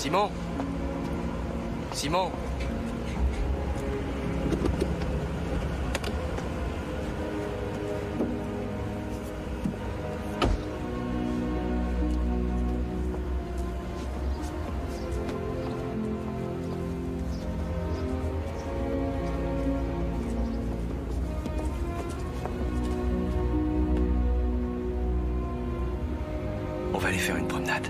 Simon? Simon? On va aller faire une promenade.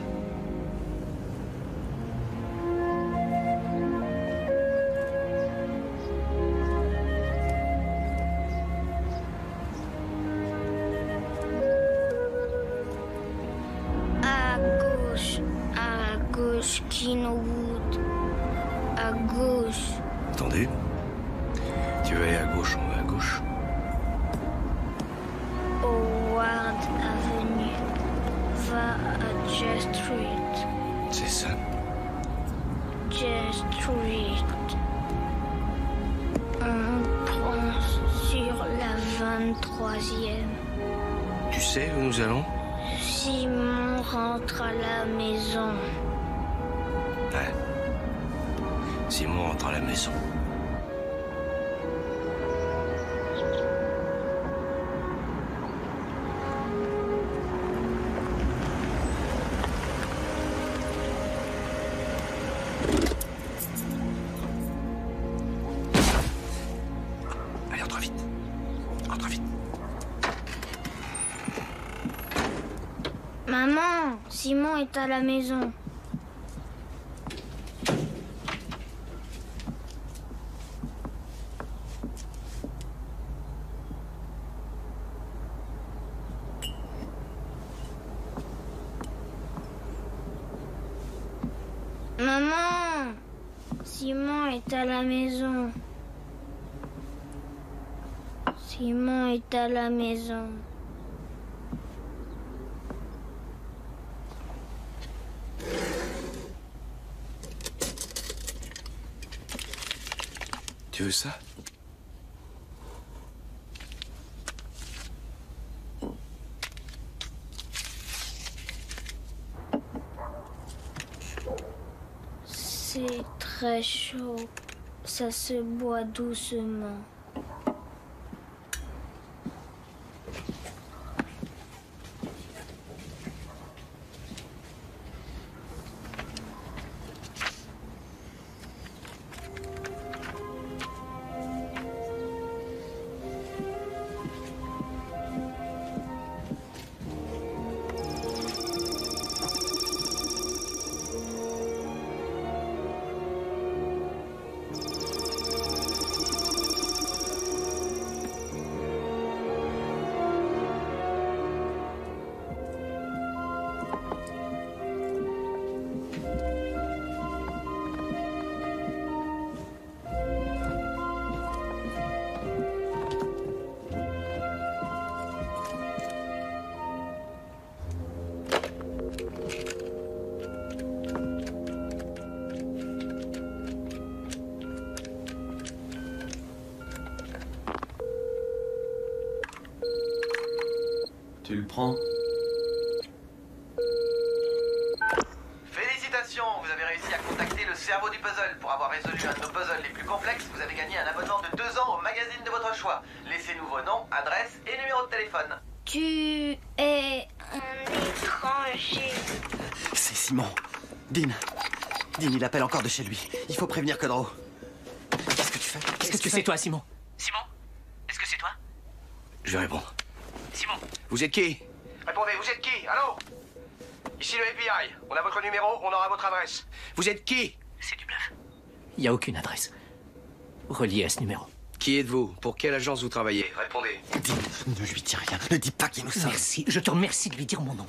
À gauche, Kinwood. À gauche. Entendu? Tu veux aller à gauche, on va à gauche. Howard Avenue. Va à J Street. C'est ça. J Street. On prend sur la 23e. Tu sais où nous allons? Simon rentre à la maison. Ouais. Simon rentre à la maison. Allez, entre vite. Entre vite. Maman, Simon est à la maison. Maman, Simon est à la maison. Simon est à la maison. Tu veux ça? C'est très chaud. Ça se boit doucement. Tu le prends? Félicitations, vous avez réussi à contacter le cerveau du puzzle. Pour avoir résolu un de nos puzzles les plus complexes, vous avez gagné un abonnement de 2 ans au magazine de votre choix. Laissez-nous vos noms, adresses et numéro de téléphone. Tu es un étranger. C'est Simon. Dean, il appelle encore de chez lui. Il faut prévenir Codro. Qu'est-ce que tu fais? Est-ce que c'est toi, Simon? Simon? Est-ce que c'est toi? Je vais répondre. Simon? Vous êtes qui? Répondez, vous êtes qui? Allô? Ici le FBI. On a votre numéro, on aura votre adresse. Vous êtes qui? C'est du bluff. Il n'y a aucune adresse reliée à ce numéro. Qui êtes-vous? Pour quelle agence vous travaillez? Répondez. Dean, ne lui dis rien. Ne dis pas qui nous sommes. Merci, je te remercie de lui dire mon nom.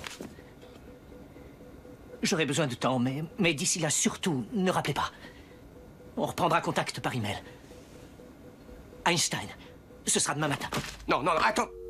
J'aurai besoin de temps, mais d'ici là, surtout, ne rappelez pas. On reprendra contact par email. Einstein, ce sera demain matin. Non, attends.